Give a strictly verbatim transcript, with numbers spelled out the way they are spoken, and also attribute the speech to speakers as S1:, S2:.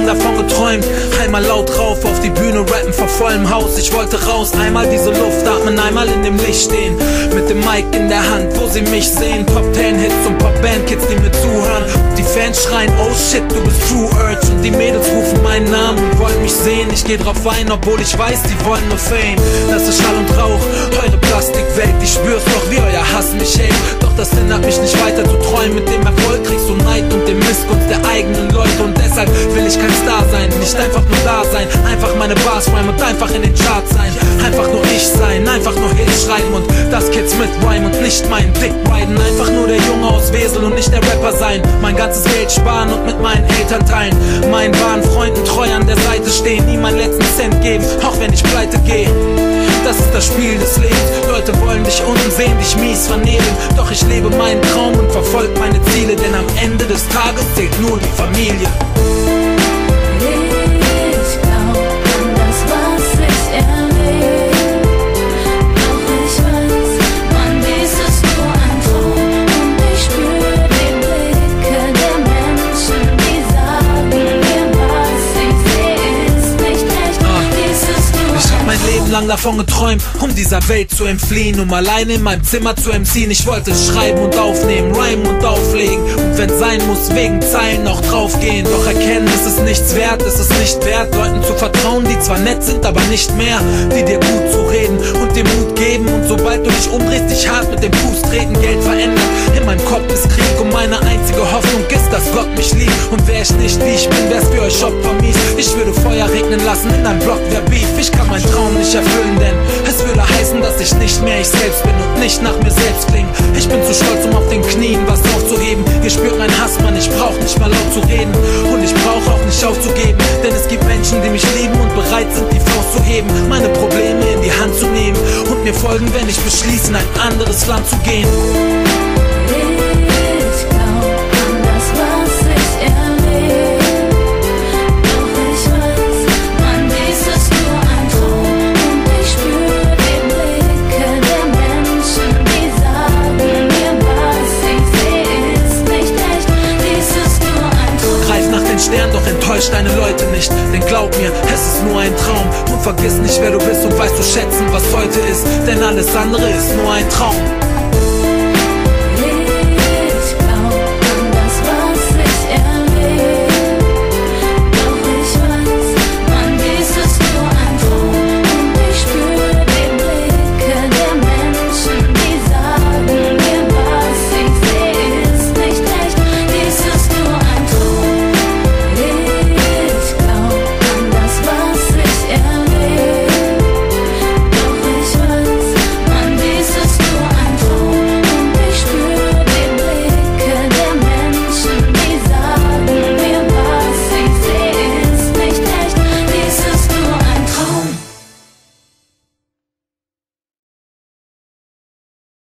S1: lang davon geträumt, einmal laut rauf auf die Bühne rappen vor vollem Haus. Ich wollte raus, einmal diese Luft atmen, einmal in dem Licht stehen, mit dem Mic in der Hand, wo sie mich sehen. Top Ten Hits und Pop-Band-Kids, die mir zuhören. Die Fans schreien, oh shit, du bist True Urge. Und die Mädels rufen meinen Namen und wollen mich sehen. Ich geh drauf ein, obwohl ich weiß, die wollen nur Fame. Das ist Schall und Rauch, eure Plastikwelt. Ich spür's doch, wie euer Hass mich hält. Doch das hindert mich nicht weiter zu träumen. Mit dem Erfolg kriegst du Neid und dem Missgunst der eigenen Leute. Und deshalb will ich kein Star sein, nicht einfach nur da sein. Einfach meine Bars rhyme und einfach in den Charts sein. Einfach nur ich sein, einfach nur Hits schreiben und das Kids mit Rhyme und nicht meinen Dick riden. Einfach nur der Junge aus Wesel und nicht der Rapper sein. Mein ganzes Geld sparen und mit meinen Eltern teilen. Meinen wahren Freunden treu an der Seite stehen. Nie meinen letzten Cent geben, auch wenn ich pleite gehe. Das ist das Spiel des Lebens. Leute wollen dich unten sehen, dich mies vernebeln. Doch ich lebe meinen Traum und verfolge meine Ziele. Denn am Ende des Tages zählt nur die Familie. Lang davon geträumt, um dieser Welt zu entfliehen, um alleine in meinem Zimmer zu emceen. Ich wollte schreiben und aufnehmen, rhymen und auflegen und wenn sein muss, wegen Zeilen auch draufgehen. Doch erkennen, es ist nichts wert, es ist nicht wert, Leuten zu vertrauen, die zwar nett sind, aber nicht mehr, die dir gut zu reden und dir Mut geben. Und sobald du dich umdrehst, dich hart mit dem Fuß treten. Geld verändert, in meinem Kopf ist Krieg und meine einzige Hoffnung ist, dass Gott mich liebt. Und wär ich nicht wie ich bin, wär's für euch Opfer mies. Ich würde Feuer regnen lassen, in einem Block wär Beef. Ich kann meinen Traum nicht erfüllen, denn es würde heißen, dass ich nicht mehr ich selbst bin und nicht nach mir selbst klinge. Ich bin zu stolz, um auf den Knien was aufzuheben. Ihr spürt meinen Hass, Mann, ich brauch nicht mal laut zu reden und ich brauch auch nicht aufzugeben, denn es gibt Menschen, die mich lieben und bereit sind, die Faust zu heben, meine Probleme in die Hand zu nehmen und mir folgen, wenn ich beschließe, in ein anderes Land zu gehen. Doch enttäuscht deine Leute nicht, denn glaub mir, es ist nur ein Traum. Und vergiss nicht, wer du bist und weißt zu schätzen, was heute ist, denn alles andere ist nur ein Traum.